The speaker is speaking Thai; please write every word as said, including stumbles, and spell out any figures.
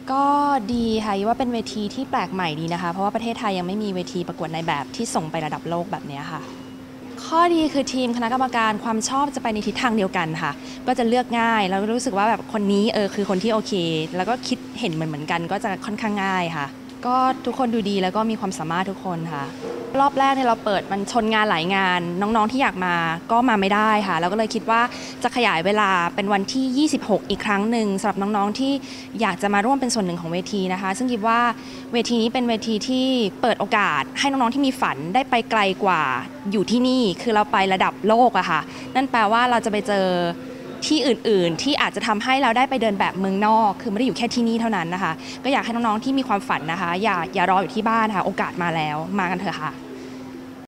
ก็ดีค่ะว่าเป็นเวทีที่แปลกใหม่ดีนะคะเพราะว่าประเทศไทยยังไม่มีเวทีประกวดในแบบที่ส่งไประดับโลกแบบนี้ค่ะข้อดีคือทีมคณะกรรมการความชอบจะไปในทิศทางเดียวกันค่ะก็จะเลือกง่ายแล้วรู้สึกว่าแบบคนนี้เออคือคนที่โอเคแล้วก็คิดเห็นเหมือนเหมือนกันก็จะค่อนข้างง่ายค่ะก็ทุกคนดูดีแล้วก็มีความสามารถทุกคนค่ะรอบแรกเนี่ยเราเปิดมันชนงานหลายงานน้องๆที่อยากมาก็มาไม่ได้ค่ะแล้วก็เลยคิดว่าจะขยายเวลาเป็นวันที่ยี่สิบหกอีกครั้งหนึ่งสำหรับน้องๆที่อยากจะมาร่วมเป็นส่วนหนึ่งของเวทีนะคะซึ่งคิดว่าเวทีนี้เป็นเวทีที่เปิดโอกาสให้น้องๆที่มีฝันได้ไปไกลกว่าอยู่ที่นี่คือเราไประดับโลกอะค่ะนั่นแปลว่าเราจะไปเจอที่อื่นๆที่อาจจะทำให้เราได้ไปเดินแบบเมืองนอกคือไม่ได้อยู่แค่ที่นี่เท่านั้นนะคะก็อยากให้น้องๆที่มีความฝันนะคะอย่าอย่ารออยู่ที่บ้านค่ะโอกาสมาแล้วมากันเถอะค่ะ